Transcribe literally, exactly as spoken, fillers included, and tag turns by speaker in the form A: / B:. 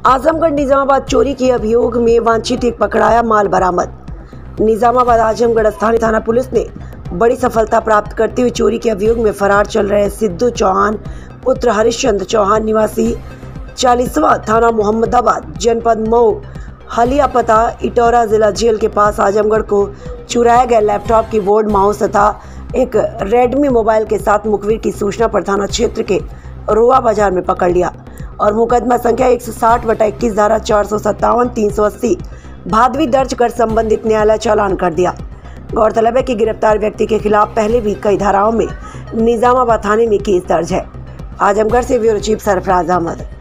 A: आजमगढ़ निजामाबाद चोरी के अभियोग में वांछित एक पकड़ाया माल बरामद। निजामाबाद आजमगढ़ स्थानीय थाना पुलिस ने बड़ी सफलता प्राप्त करते हुए चोरी के अभियोग में फरार चल रहे सिद्धू चौहान पुत्र हरिश्चंद्र चौहान निवासी चालीसवां थाना मोहम्मदाबाद जनपद मऊ हलिया पता इटौरा जिला जेल के पास आजमगढ़ को चुराया गया लैपटॉप, कीबोर्ड, माउस तथा एक रेडमी मोबाइल के साथ मुखबिर की सूचना पर थाना क्षेत्र के रोआ बाजार में पकड़ लिया और मुकदमा संख्या एक सौ साठ बटा इक्कीस धारा चार सौ सत्तावन तीन सौ अस्सी भादवी दर्ज कर संबंधित न्यायालय चालान कर दिया। गौरतलब है कि गिरफ्तार व्यक्ति के खिलाफ पहले भी कई धाराओं में निजामाबाद थाने में केस दर्ज है। आजमगढ़ से ब्यूरो चीफ सरफराज अहमद।